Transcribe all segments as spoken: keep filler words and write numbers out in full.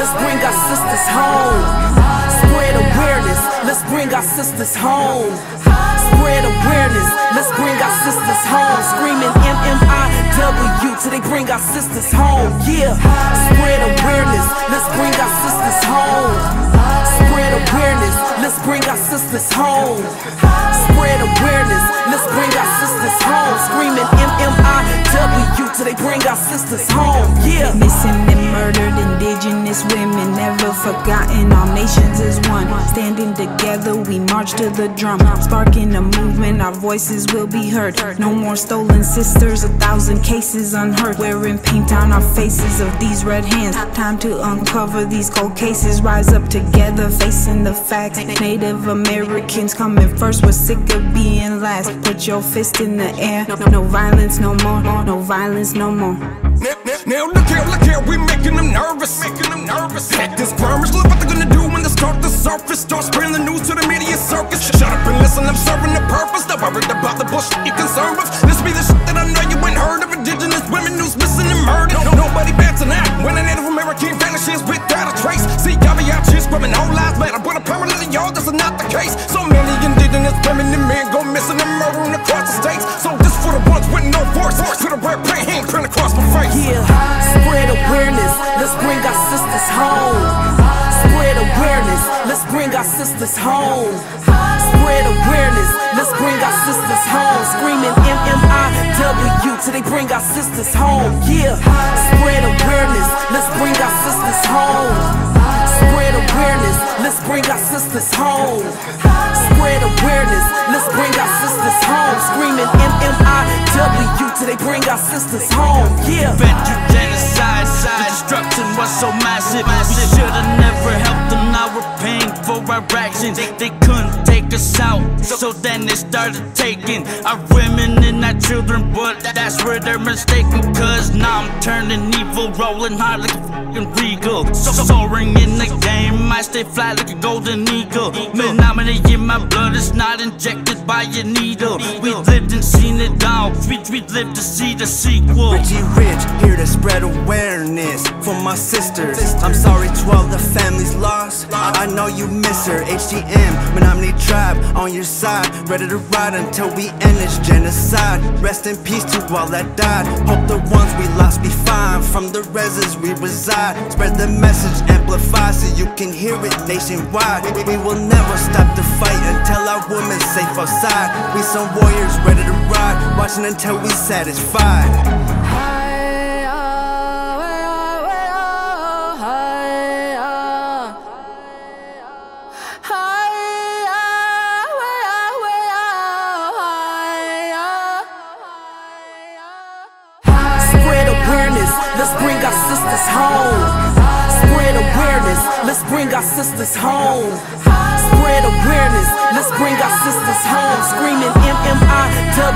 let's bring our sisters home. Spread awareness, let's bring our sisters home. Spread awareness, let's bring our sisters home. Screaming M M I W till they bring our sisters home. Yeah, spread awareness, let's bring our sisters home. Spread awareness, let's bring our sisters home. Spread awareness, let's bring our sisters home. Screaming M M I W till they bring our sisters home. Yeah, missing and murdered indigenous women, never forgotten. All nations is one. Standing together, we march to the drum, sparking a movement. Our voices will be heard. No more stolen sisters, a thousand cases unheard. Wearing paint on our faces of these red hands. Time to uncover these cold cases. Rise up together, facing the facts. Native Americans coming first. We're sick of being last. Put your fist in the air. No, no violence no more. No violence no more. Now, now, now look here, look here, we making them nervous, making them nervous. At this skirmish, look what they're gonna do when they start the surface. Start spreading the news to the media circus. Shut up and listen, I'm serving the purpose. Not worried about the bullshit you concerned with. This be the shit that I know you ain't heard of. Indigenous women news missing and murdered. No, nobody bats an eye when a Native American vanishes without a trace. See, y'all be out here screaming whole lives matter, but apparently y'all, that's not the case. So many indigenous women and men go missing and murdering across the states. So this for the ones with no force. Put a red paint handprint across my face. Yeah, spread awareness, let's bring our sisters home. Spread awareness, let's bring our sisters home. Spread awareness, let's bring our sisters home. Screaming M M I W till they bring our sisters home. Yeah, spread awareness, let's bring our sisters home. Spread awareness, let's bring our sisters home. Spread awareness, let's bring our sisters home. Screaming M M I W till they bring our sisters home. Yeah, Venture genocide, the destruction was so massive. We should've never helped them, now we're paying for our actions. They, they couldn't take us out, so then they started taking our women and our children. But that's where they're mistaken, cause now I'm turning evil, rolling hard like a fucking regal. So soaring in the game, I stay fly like a golden eagle. Menominee in my blood, it's not injected by a needle. We lived and seen it all, we, we lived to see the sequel. Richie Rich, here to spread awareness for my sisters. I'm sorry to all the families lost, I know you miss her. H G M, Menominee tribe, on your side, ready to ride until we end this genocide. Rest in peace to all that died, hope the ones we lost be fine. From the reses we reside, spread the message, amplify so you can hear it nationwide. We will never stop the fight until our women safe outside. We some warriors ready to ride, watching until we satisfied. Let's bring our sisters home. Spread awareness, let's bring our sisters home. Spread awareness, let's bring our sisters home. Screaming M M I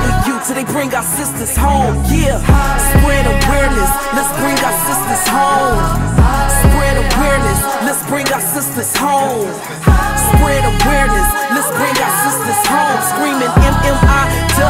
W till they bring our sisters home. Yeah, spread awareness, let's bring our sisters home. Spread awareness, let's bring our sisters home. Spread awareness, let's bring our sisters home. Screaming M M I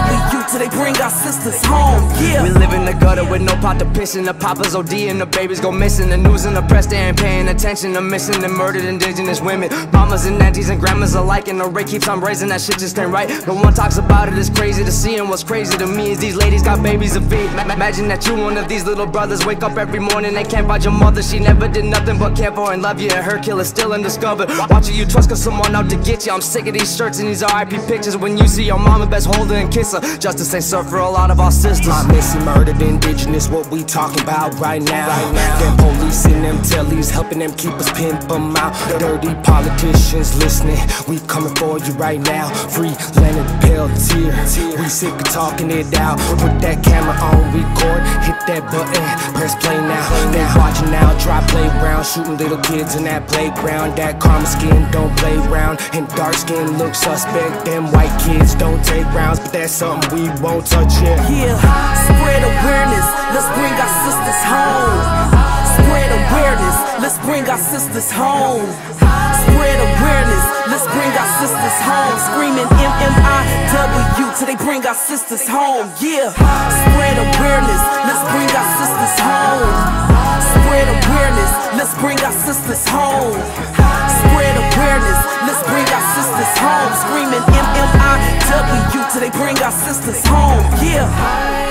W till they bring our sisters home. Yeah, we live in the gutter with no pot to piss in. The papas O D and the babies go missing. The news and the press, they ain't paying attention to missing and murdered indigenous women, mamas and aunties and grandmas alike. And the rate keeps on raising, that shit just ain't right. No one talks about it, it's crazy to see. And what's crazy to me is these ladies got babies to feed. Imagine that you one of these little brothers, wake up every morning and can't find your mother. She never did nothing but care for and love you, and her killer still undiscovered. Watching you trust cause someone out to get you. I'm sick of these shirts and these R I P pictures. When you see your mama, best hold her and kiss her. Justice ain't served for a lot of our sisters. I'm missing murdered indigenous, what we talking about right now. Right now. Them police and them tellies helping them keep us pimp them out. Dirty politicians listening, we coming for you right now. Free Leonard Peltier, we sick of talking it out. Put that camera on record, hit that button, press play now. They watching now, try playground, shooting little kids in that playground. That karma skin don't play round, and dark skin look suspect. Them white kids don't take rounds, but that's something we won't touch yet. Yeah, spread awareness, let's bring our sisters home. Spread awareness, let's bring our sisters home. Spread awareness, let's bring our sisters home. Screaming M M I W till they bring our sisters home. Yeah, spread awareness, let's bring our sisters home. Spread awareness, let's bring our sisters bring our sisters home. Yeah.